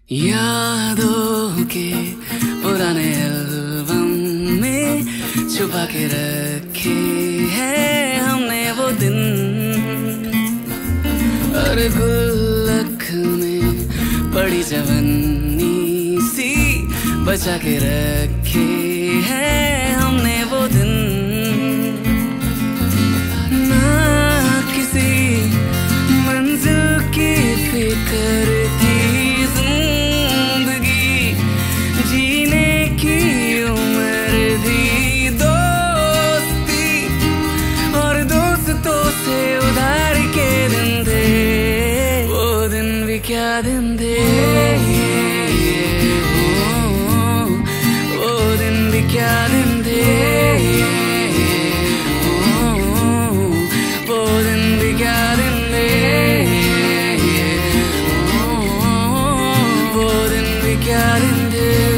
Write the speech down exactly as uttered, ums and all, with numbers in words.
यादों के पुराने एल्बम में छुपा के रखे हैं हमने वो दिन, और गुल्लक में पड़ी जवानी सी बचा के रखे हैं हमने वो दिन। ना किसी मंजिल की फिक्र थी, जिंदगी जीने की उम्र थी, दोस्ती और दोस्तों से उधार के दिन थे, वो दिन भी क्या दिन थे, वो दिन भी क्या दिन थे, वो दिन भी क्या दिन थे, वो दिन भी क्या दिन थे।